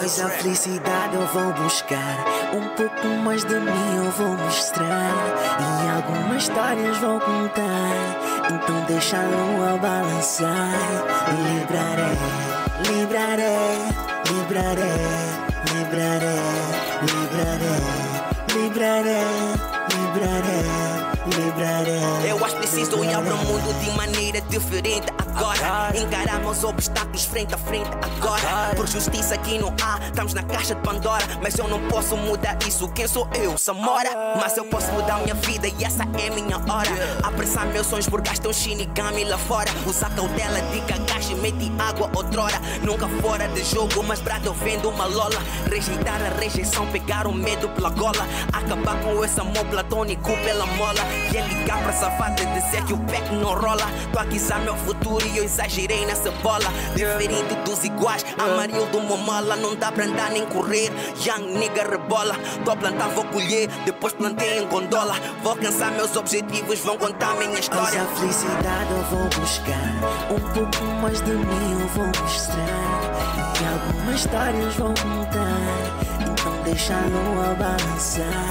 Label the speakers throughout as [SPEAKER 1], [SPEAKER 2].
[SPEAKER 1] Pois a felicidade eu vou buscar, um pouco mais de mim eu vou mostrar, e algumas histórias vou contar. Então deixa a lua balançar. Libraré, libraré, libraré, libraré, libraré, libraré, libraré, libraré.
[SPEAKER 2] Eu acho preciso olhar para o mundo de maneira diferente agora. Encarar meus obstáculos frente a frente agora. Por justiça aqui não há, estamos na caixa de Pandora. Mas eu não posso mudar isso, quem sou eu? Samora. Mas eu posso mudar minha vida e essa é minha hora. Apressar meus sonhos por gastar um Shinigami lá fora. Usar cautela de Kakashi, mete água outrora. Nunca fora de jogo, mas brado eu vendo uma lola. Rejeitar a rejeição, pegar o medo pela gola. Acabar com esse amor platônico pela mola. E é ligar pra safada e dizer que o pack não rola. Tô a quizar meu futuro e eu exagerei nessa bola. Diferente dos iguais, Amarildo Momala. Não dá pra andar nem correr, young nigga rebola. Tô a plantar, vou colher, depois plantei em gondola. Vou alcançar meus objetivos, vão contar minha história.
[SPEAKER 1] Mas a felicidade eu vou buscar, um pouco mais de mim eu vou mostrar, e algumas histórias vou contar. Então deixa a lua balançar.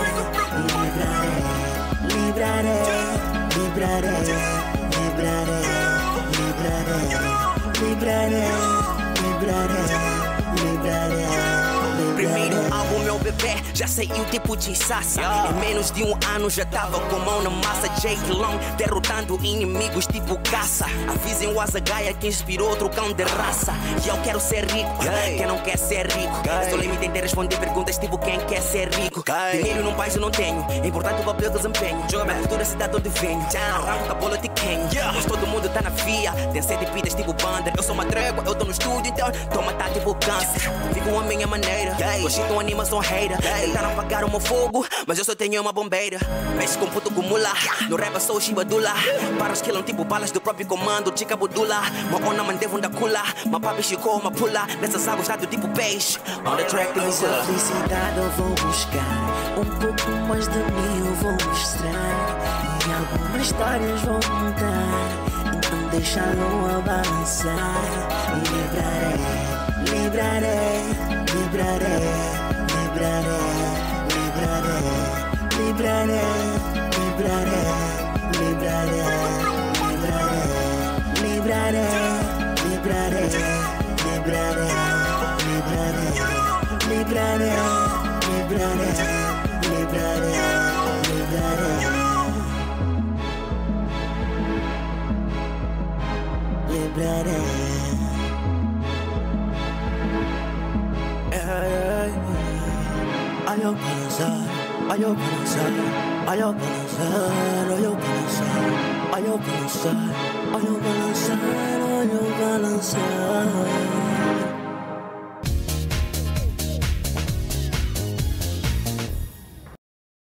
[SPEAKER 1] E libraré, libraré, libraré, libraré, libraré, libraré, libraré, libraré.
[SPEAKER 2] Primeiro álbum, meu bebê, já saiu tipo de Sassa. Em menos de um ano já tava com mão na massa. Jake Long derrotando inimigos tipo caça. Avisem o Azagaia que inspirou outro cão de raça. E eu quero ser rico, quem não quer ser rico? Estou limitado em responder perguntas tipo quem quer ser rico. Dinheiro num país eu não tenho, é importante o papel desempenho. Minha cultura cidade onde venho, arranco da bola de quem. Mas todo mundo tá na via, tem sete vidas tipo banda. Eu sou uma trégua, eu tô no estúdio então tô matar tipo câncer. Vivo a minha maneira, hoje tô animação hater. Tentaram apagar o meu fogo, mas eu só tenho uma bombeira. Mexe com puto gumula, no rap eu sou o Shibadula. Para os que não tipo balas do próprio comando, chica budula. Uma ona mandevo da cula, uma papi chicou, uma pula. Nessas águas tá do tipo peixe. On the track,
[SPEAKER 1] Pois a felicidade eu vou buscar, um pouco mais de mim eu vou mostrar, e algumas histórias vou contar. Então deixa a lua balançar. E libraré, libraré, libraré, libraré, libraré, libraré, libraré, libraré, libraré, libraré, libraré, libraré, libraré, libraré, libraré, libraré, libraré, libraré. Ay, yo balançar, ay, yo balançar, ay, yo balançar, ay, yo balançar, ay, yo balançar, ay, yo balançar, ay, yo balançar.